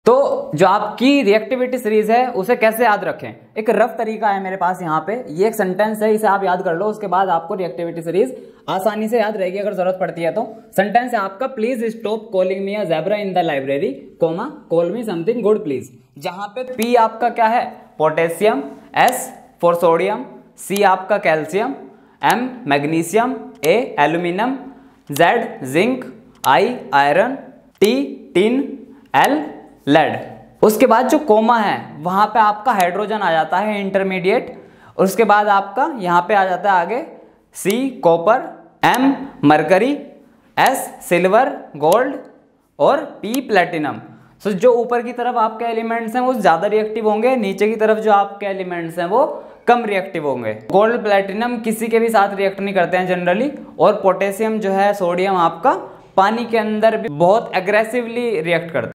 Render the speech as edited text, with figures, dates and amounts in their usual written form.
तो जो आपकी रिएक्टिविटी सीरीज है उसे कैसे याद रखें, एक रफ तरीका है मेरे पास यहाँ पे। ये एक सेंटेंस है, इसे आप याद कर लो, उसके बाद आपको रिएक्टिविटी सीरीज आसानी से याद रहेगी अगर जरूरत पड़ती है तो। सेंटेंस है आपका, please stop calling me a zebra in the library, comma call me something good please. जहां पे पी आपका क्या है, potassium, S for sodium, C आपका calcium, M magnesium, A aluminium, Z zinc, I iron, T tin, L lead. उसके बाद जो coma है वहां पे आपका हाइड्रोजन आ जाता है इंटरमीडिएट। उसके बाद आपका यहाँ पे आ जाता है आगे C copper, M mercury, S silver gold और पी प्लेटिनम। सो जो ऊपर की तरफ आपके एलिमेंट्स हैं वो ज़्यादा रिएक्टिव होंगे, नीचे की तरफ जो आपके एलिमेंट्स हैं वो कम रिएक्टिव होंगे। गोल्ड प्लेटिनम किसी के भी साथ रिएक्ट नहीं करते हैं जनरली, और पोटेशियम जो है सोडियम आपका पानी के अंदर भी बहुत एग्रेसिवली रिएक्ट करता है।